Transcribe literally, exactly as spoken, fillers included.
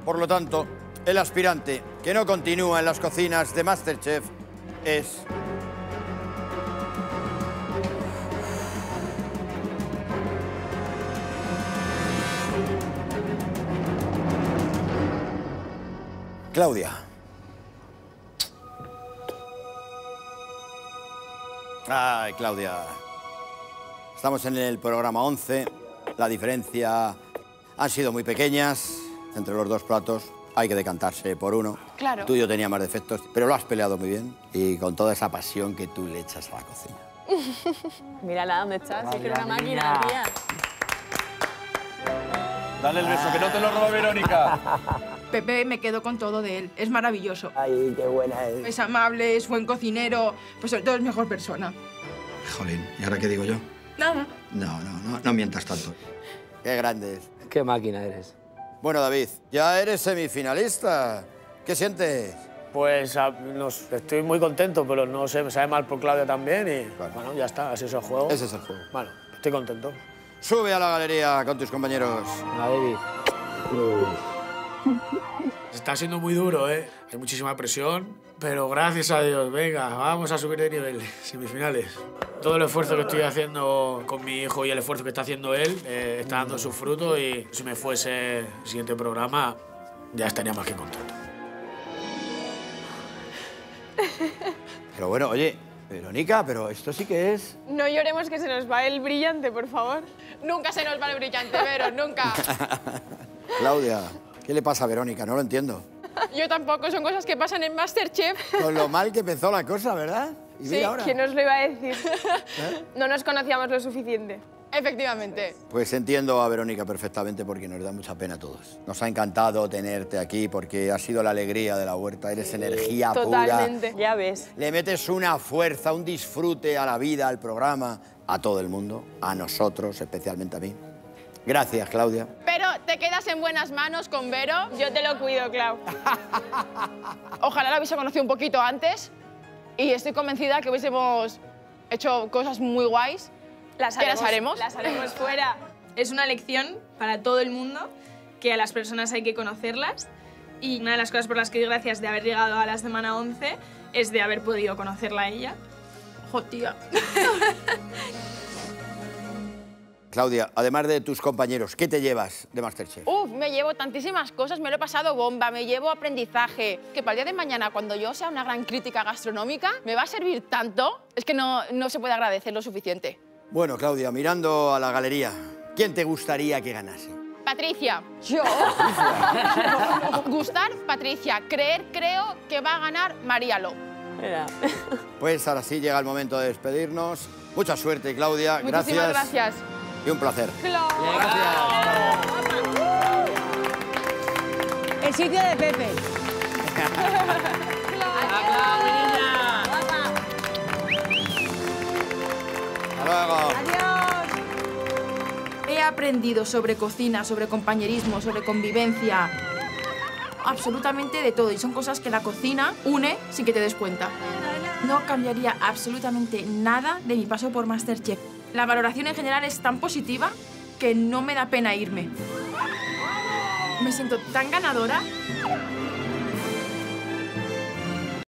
Por lo tanto, el aspirante que no continúa en las cocinas de MasterChef es... Claudia. Ay, Claudia. Estamos en el programa once. La diferencia han sido muy pequeñas entre los dos platos. Hay que decantarse por uno. Claro. El tuyo tenía más defectos, pero lo has peleado muy bien y con toda esa pasión que tú le echas a la cocina. Mírala, ¿dónde estás? Si es que era una máquina, tía. Dale el beso, que no te lo roba Verónica. Pepe, me quedo con todo de él. Es maravilloso. Ay, qué buena es. Es amable, es buen cocinero, pues sobre todo es mejor persona. Jolín, ¿y ahora qué digo yo? Nada. No, no, no, no mientas tanto. Qué grande es. Qué máquina eres. Bueno, David, ya eres semifinalista. ¿Qué sientes? Pues a, nos, estoy muy contento, pero no sé, me sabe mal por Claudia también y Claro. bueno, ya está, así es el juego. Ese es el juego. Bueno, estoy contento. Sube a la galería con tus compañeros. La David. Está siendo muy duro, ¿eh? Hay muchísima presión, pero gracias a Dios, venga, vamos a subir de nivel, semifinales. Todo el esfuerzo que estoy haciendo con mi hijo y el esfuerzo que está haciendo él eh, está dando su fruto y si me fuese el siguiente programa ya estaría más que contento. Pero bueno, oye, Verónica, pero esto sí que es... No lloremos que se nos va el brillante, por favor. Nunca se nos va el brillante, Vero, nunca. Claudia, ¿qué le pasa a Verónica? No lo entiendo. Yo tampoco, son cosas que pasan en MasterChef. Con lo mal que empezó la cosa, ¿verdad? Y Sí, mira ahora. ¿quién nos lo iba a decir? No nos conocíamos lo suficiente. Efectivamente. Pues entiendo a Verónica perfectamente porque nos da mucha pena a todos. Nos ha encantado tenerte aquí porque has sido la alegría de la huerta, eres energía Totalmente. pura. Ya ves. Le metes una fuerza, un disfrute a la vida, al programa, a todo el mundo, a nosotros, especialmente a mí. Gracias, Claudia. Pero te quedas en buenas manos con Vero. Yo te lo cuido, Clau. Ojalá la hubiese conocido un poquito antes y estoy convencida que hubiésemos hecho cosas muy guays. Las ¿Qué las haremos? Las haremos fuera. Es una lección para todo el mundo, que a las personas hay que conocerlas. Y una de las cosas por las que doy gracias de haber llegado a la semana once es de haber podido conocerla a ella. ¡Jo, tía! Claudia, además de tus compañeros, ¿qué te llevas de MasterChef? Uf, me llevo tantísimas cosas, me lo he pasado bomba, me llevo aprendizaje. Que para el día de mañana, cuando yo sea una gran crítica gastronómica, me va a servir tanto, es que no, no se puede agradecer lo suficiente. Bueno, Claudia, mirando a la galería, ¿quién te gustaría que ganase? Patricia. ¿Yo? Gustar, Patricia. Creer, creo que va a ganar Maríalo. Mira. Pues ahora sí llega el momento de despedirnos. Mucha suerte, Claudia. Muchísimas Gracias. gracias. Y un placer. El sitio de Pepe. Hasta luego. Adiós. He aprendido sobre cocina, sobre compañerismo, sobre convivencia, absolutamente de todo. Y son cosas que la cocina une sin que te des cuenta. No cambiaría absolutamente nada de mi paso por MasterChef. La valoración en general es tan positiva que no me da pena irme. Me siento tan ganadora.